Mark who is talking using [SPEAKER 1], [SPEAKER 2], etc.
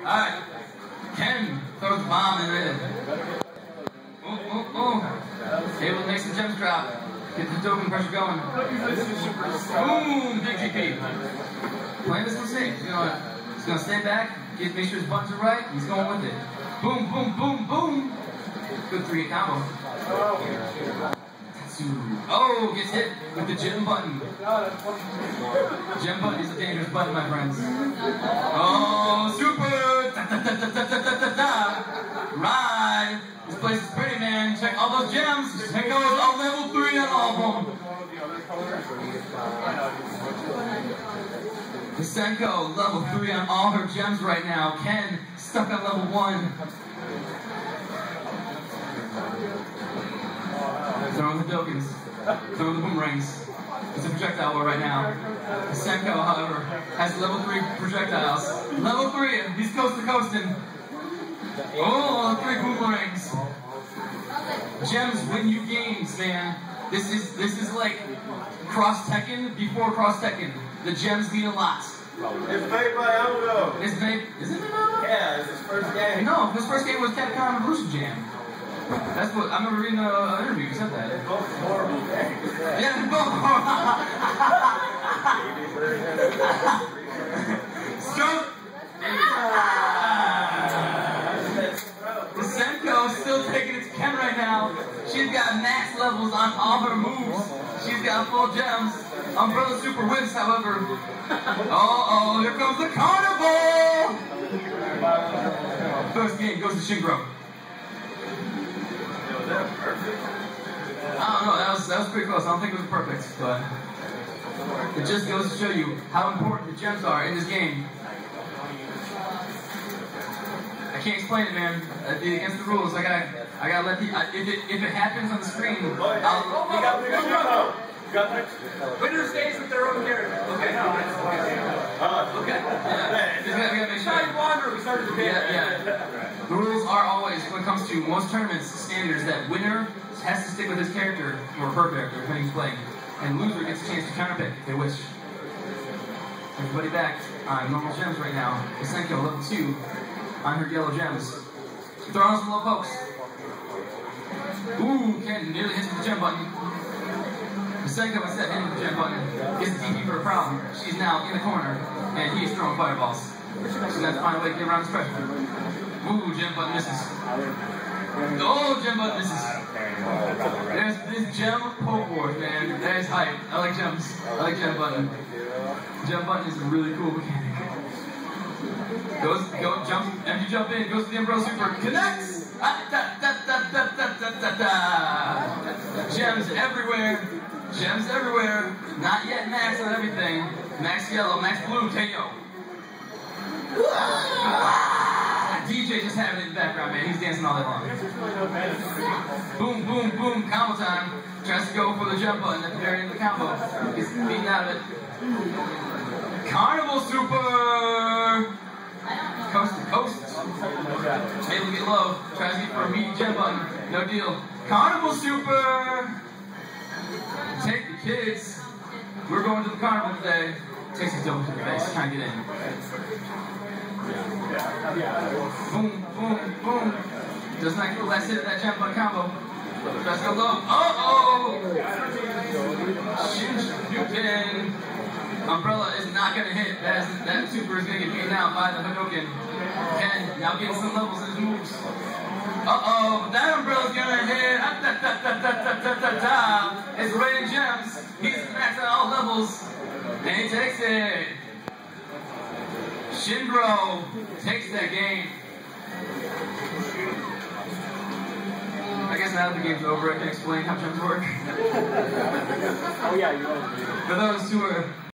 [SPEAKER 1] Alright. Ken throws the bomb in there. Able to make some gems drop. Get the doping pressure going. Boom! Big GP. Playing this one safe. You know what? He's gonna stay back, make sure his buttons are right, he's going with it. Boom, boom, boom, boom! Good 3-hit combo. Oh, gets hit with the gem button. Gem button is a dangerous button, my friends. Oh, super! Ride! This place is pretty, man. Check all those gems. Check out all level 3 on all of them. Senko, level 3 on all her gems right now. Ken, stuck on level 1. Throwing the Dokens. Throwing the boomerangs. It's a projectile war right now. Senko, however, has level 3 projectiles. Level 3, he's coast to coasting. Oh, 3 boomerangs. Gems win you games, man. This is like Cross Tekken before Cross Tekken. The gems mean a lot.
[SPEAKER 2] It's made by Elmo.
[SPEAKER 1] Is it made Elmo?
[SPEAKER 2] Yeah, it's his first game.
[SPEAKER 1] No, his first game was Capcom Evolution Jam. That's what I remember reading an interview. You said that.
[SPEAKER 2] They're both horrible games.
[SPEAKER 1] Yeah, they're both horrible. Senko is still taking its Ken right now. She's got max levels on all her moves. She's got full gems. Umbrella Super wins, however. Oh, here comes the carnival! First game goes to Shingro. I don't know, that was pretty close. I don't think it was perfect, but it just goes to show you how important the gems are in this game. I can't explain it, man. Against the rules, I gotta let the if it happens on the screen,
[SPEAKER 3] Winner stays with their own character. Okay, no, okay.
[SPEAKER 1] Yeah. We started the game. Yeah. The rules are always, when it comes to most tournaments, standards that winner has to stick with his character, or her character, depending who's playing, and loser gets a chance to counterpick if they wish. Everybody back on normal gems right now. Senko, level 2, on her yellow gems. Throwing some low pokes. Ooh, Ken nearly hits the gem button. Senko, instead of hitting the gem button, gets the DP for a problem. She's now in the corner, and he is throwing fireballs. She's going to have to find a way to get around this pressure. Ooh, gem button misses. Oh, gem button misses. There's this gem poke wars, man. There's hype. I like gems. I like gem button. Gem button is a really cool mechanic. Empty jump in, goes to the Umbrella Super, connects! Gems everywhere. Gems everywhere. Not yet max on everything. Max yellow, max blue, KO. DJ just having it in the background, man. He's dancing all day long. Boom, boom, boom, combo time. Tries to go for the jump button at the very end of the combo. Gets beaten out of it. Carnival Super! Coast to coast. Able to get low. Tries to get for a meaty jump button. No deal. Carnival Super! Take the kids. We're going to the carnival today. Takes his dope to the face. Trying to get in. Boom, boom, boom. Does not get the last hit of that jump button combo. Tries to go low. Uh-oh! Shinjuken. Umbrella is not going to hit. That super is going to get beaten out by the Hadoken. Ken now getting some levels in his moves. Uh-oh, that Umbrella's going to hit. It's raining gems. He's maxed out all levels. And he takes it. Shinbro takes that game. I guess now that the game's over, I can explain how gems work.
[SPEAKER 3] Oh yeah, you know.
[SPEAKER 1] For those who are